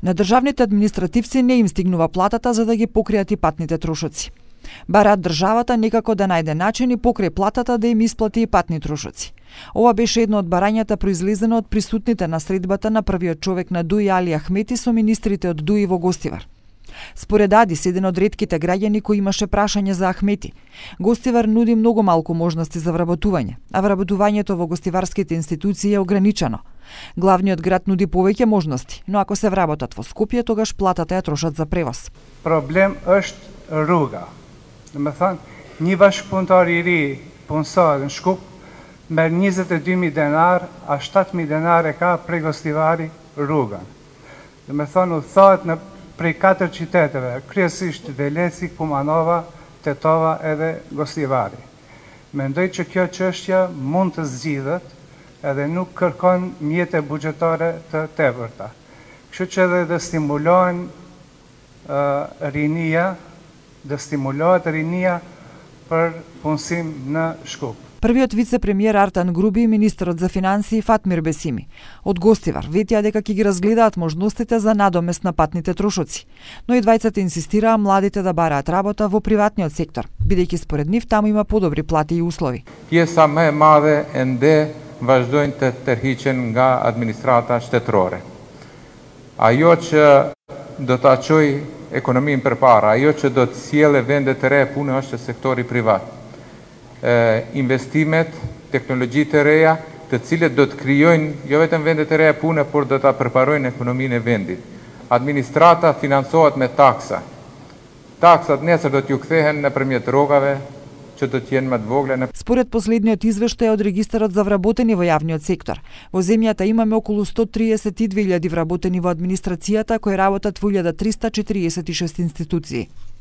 На државните административци не им стигнува платата за да ги покријат и патните трошоци. Бараат државата некако да најде начин и покрај платата да им исплати и патни трошоци. Ова беше едно од барањата произлезено од присутните на средбата на првиот човек на ДУИ Али Ахмети со министрите од ДУИ во Гостивар. Според Адис, еден од ретките граѓани кои имаше прашање за Ахмети, Гостивар нуди многу малку можности за вработување, а вработувањето во гостиварските институции е ограничено. Главниот град нуди повеќе можности, но ако се вработат во Скопје, тогаш платата ја трошат за превоз. Проблем është rruga. Do të thonë, një bashkëpunëtar i ri punësor në Shkup merr 22.000 denar, a 7.000 denar e ka prej Gostivari rrugën. Do të thonë, u thotë në prej 4 qyteteve, kryesisht Veleci, Kumanova, Tetova edhe Gostivari. Mendoj që kjo çështje mund të zgjidhet edhe nuk kërkon mjete buxhetare të tepërta. Kështu që edhe dhe stimulohen stimulohet rinia për punësim në Shkup. Првиот вице-премиер Артан Груби и министерот за финансии Фатмир Бесими од Гостивар ветија дека ќе ги разгледаат можностите за надомест на патните трошоци, но и двајцата инсистираа младите да бараат работа во приватниот сектор, бидејќи според нив таму има подобри плати и услови. Pjesa më e madhe ende vazhdojnë të tërhiqen nga administrata shtetërore. Ajo që do ta çojë ekonominë përpara, ajo që do të sjellë vende të re pune është sektori privat. Investimet, teknologji të reja, të cilët do të krijojnë jo vetëm vende të reja pune, por do ta përparojnë ekonominë e vendit. Administrata financohet me taksa. Taksat nesër do t'ju kthehen nëpërmjet rrogave që do të jenë më të vogla. Според последниот извештај од регистарот за вработени во јавниот сектор, во земјата имаме околу 132.000 вработени во администрацијата кои работат во 1346 институции.